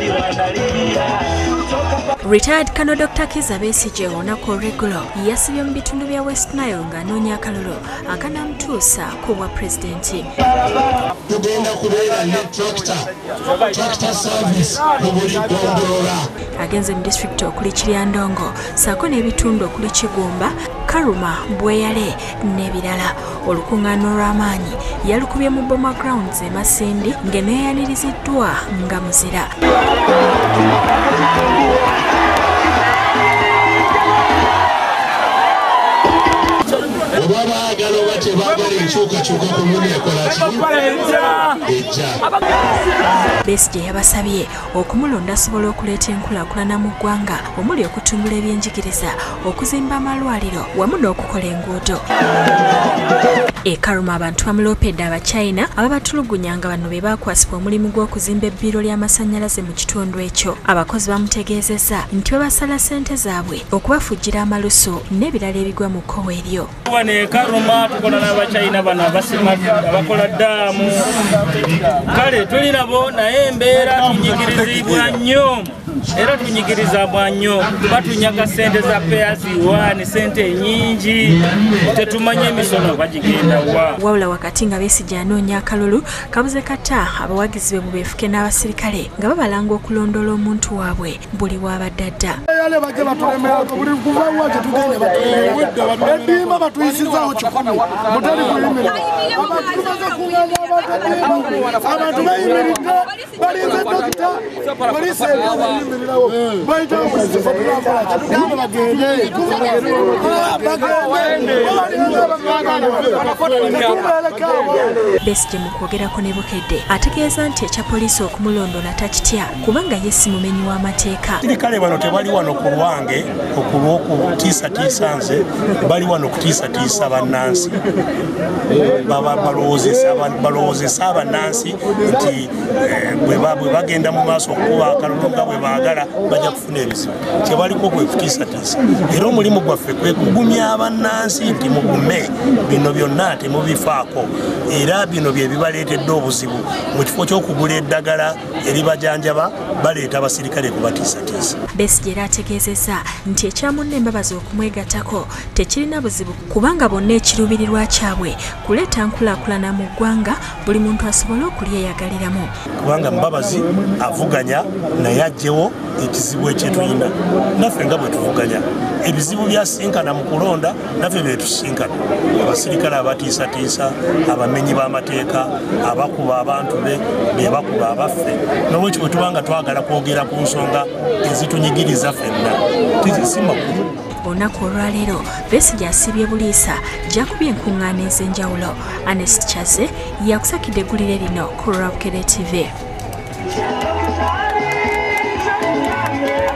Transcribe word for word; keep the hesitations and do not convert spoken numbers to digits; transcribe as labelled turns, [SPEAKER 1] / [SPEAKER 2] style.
[SPEAKER 1] Retired Colonel Doctor Kizza Besigye olunaku olw'eggulo yasibye mu bitundu bya West Nile ng'anoonya akalulu akanamutuusa ku bwa pulezidenti.
[SPEAKER 2] Tugenda kubeera ne tractor tractor service mu buli ggondoola.
[SPEAKER 1] Agenze mu disitulikiti okuli Kiryandongo ssaako n'ebitundu okuli Kigumba, Karuma, Bweyale n'ebirala. Olukuŋŋaana olw'amaanyi yalukubye mu Boma Grounds e Masindi ng'eneeyaniriziddwa nga muzira. Besigye yabasabye okumulonda asobole okuleeta enkulaakulana mu ggwanga omuli okutumbula ebyenjigiriza, okuzimba amalwaliro wamu n'okukola enguudo. E Karuma abantu bamuloopedde Abachina ababatulugunya nga bano be baakwasibwa omulimu gw'okuzimba ebbiro ly'amasannyalaze mu kitundu ekyo. Abakozi bamutegeezezza nti babasala ssente zaabwe okubafujjira amalusu n'ebirala ebigwa mu kkowe eryo.
[SPEAKER 3] E Karuma tukola n'Abachina bano abasima abakola ddaamu. Kale tuli nabo naye embeera tunyigirizibwa nnyo era tunyigiriza bwa nnyo, batunyaga ssente za payers one, ssente nnyingi tetumanye emisono bagigenda wa.
[SPEAKER 1] Wabula wakati nga Besigye anoonya akalulu, kabuze kata abawagizi be mu beefuke n'abasirikale nga babalanga okulondoola omuntu waabwe buli w'abadde adda. Besigye mu kwogerako ne Bukedde ategeeza nti ekya poliisi okumulondoola takitya kubanga ye si mumenyi w'amateeka.
[SPEAKER 4] Kale bano tebali wano ku lwange okulw'okutiisatiisa nze, bali wano okutiisatiisa bannansi. Balowoozesa abannansi nti bwe bagenda mu maaso okukuba akalulu nga bwe baagala bajja kufuna ebizibu. Kyebaliko kwe kutiisatiisa. Era omulimu gwaffe kwe kugumya abannansi nti mugume bino byonna temubifaako. Era bino bye bibaleetedde obuzibu. Mu kifo ky'okugula eddagala eribajanjaba baleeta abasirikale kubatiisatiisa.
[SPEAKER 1] Besigye era ategeezezza nti ekyamunna embabazi okumwegattako tekirina buzibu kubanga bonna ekiruubirirwa kyabwe kuleeta nkulaakulana mu ggwanga buli muntu asobole okulyeyagaliramu.
[SPEAKER 4] Kubanga Mbabazi avuganya naye aggyewo ekizibu ekyetulina. Naffe nga bwe tuvuganya ebizibu byasinkana mu kulonda naffe bye tusinkana. Abasirikale abatiisatiisa, abamenyi b'amateeka, abakuba abantu be, be bakuba abaffe. N'olwekyo bwe tubanga twagala kwogera ku nsonga ezitunyigiriza ffenna tizisi makulu.
[SPEAKER 1] Olunaku olwaleero Besigye asibye buliisa gy'akubye enkuŋŋaana ez'enjawulo. Ernest Chaze yakusakidde eggulire lino ku Bukedde T V.